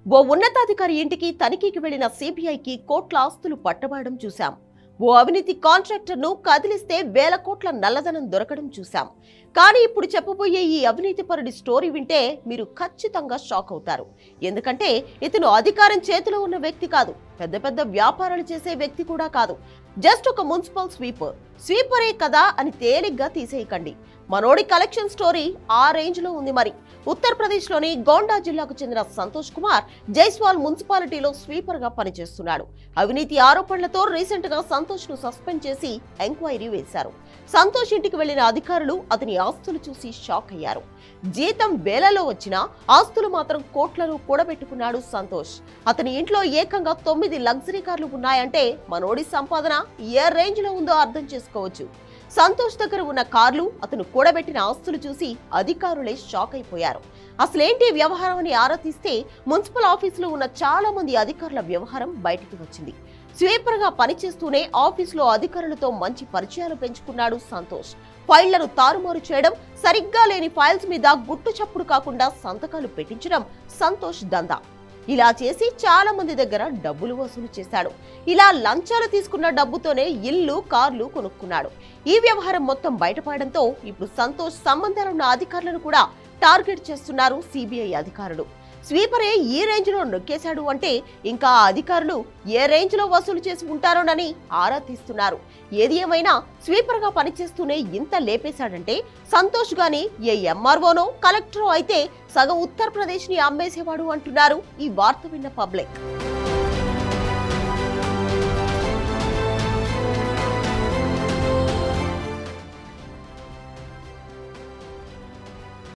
ఓ ఉన్నతాధికారి ఇంటికి తనిఖీకి వెళ్లిన సిబిఐకి కోట్ల ఆస్తులు పట్టబడడం చూశాం. ఓ అవినీతి కాంట్రాక్టర్ను కదిలిస్తే వేల కోట్ల నల్లధనం దొరకడం చూశాం. కానీ ఇప్పుడు చెప్పబోయే ఈ అవినీతిపరుడి స్టోరీ వింటే మీరు ఖచ్చితంగా షాక్ అవుతారు. ఎందుకంటే ఇతను అధికారం చేతిలో ఉన్న వ్యక్తి కాదు, పెద్ద పెద్ద వ్యాపారాలు చేసే వ్యక్తి కూడా కాదు. జస్ట్ ఒక మున్సిపల్ స్వీపరే కదా అని తేలిగ్గా తీసేయకండి. మనోడి కలెక్షన్ స్టోరీ ఆ రేంజ్ లో ఉంది. మరి ఉత్తరప్రదేశ్ లోని గోండా జిల్లాకు చెందిన సంతోష్ కుమార్ జైస్వాల్ మున్సిపాలిటీలో స్వీపర్ గా పనిచేస్తున్నాడు. అవినీతి ఆరోపణలతో రీసెంట్ గా సంతోష్ ను సస్పెండ్ చేసి ఎంక్వైరీ వేశారు. సంతోష్ ఇంటికి వెళ్లిన అధికారులు అతని ఆస్తులు చూసి షాక్ అయ్యారు. జీతం వేలలో వచ్చినా ఆస్తులు మాత్రం కోట్లను కూడబెట్టుకున్నాడు సంతోష్. అతని ఇంట్లో ఏకంగా 9 లగ్జరీ కార్లు ఉన్నాయంటే మనోడి సంపాదన ఏ రేంజ్ లో ఉందో అర్థం చేసుకోవచ్చు. సంతోష్ దగ్గర ఉన్న కార్లు, అతను కూడబెట్టిన ఆస్తులు చూసి అధికారులే షాక్ అయిపోయారు. అసలేంటి వ్యవహారం అని ఆరా తీస్తే మున్సిపల్ ఆఫీసులో ఉన్న చాలా మంది అధికారుల వ్యవహారం బయటికి వచ్చింది. స్వీపర్ గా పనిచేస్తూనే ఆఫీసులో అధికారులతో మంచి పరిచయాలు పెంచుకున్నాడు సంతోష్. ఫైళ్లను తారుమారు చేయడం, సరిగ్గా లేని ఫైల్స్ మీద గుట్టు చప్పుడు కాకుండా సంతకాలు పెట్టించడం సంతోష్ దందా. ఇలా చేసి చాలా మంది దగ్గర డబ్బులు వసూలు చేశాడు. ఇలా లంచాలు తీసుకున్న డబ్బుతోనే ఇల్లు, కార్లు కొనుక్కున్నాడు. ఈ వ్యవహారం మొత్తం బయటపడడంతో ఇప్పుడు సంతోష్ సంబంధాలున్న అధికారులను కూడా టార్గెట్ చేస్తున్నారు సిబిఐ అధికారులు. స్వీపరే ఈ రేంజ్ లో నొక్కేశాడు అంటే ఇంకా అధికారులు ఏ రేంజ్ లో వసూలు చేసి ఉంటారోనని ఆరా తీస్తున్నారు. ఏది ఏమైనా స్వీపర్ గా పనిచేస్తూనే ఇంత లేపేశాడంటే సంతోష్ గాని ఏ ఎంఆర్ఓనో కలెక్టరో అయితే సగం ఉత్తరప్రదేశ్ ని అమ్మేసేవాడు అంటున్నారు ఈ వార్త విన్న పబ్లిక్.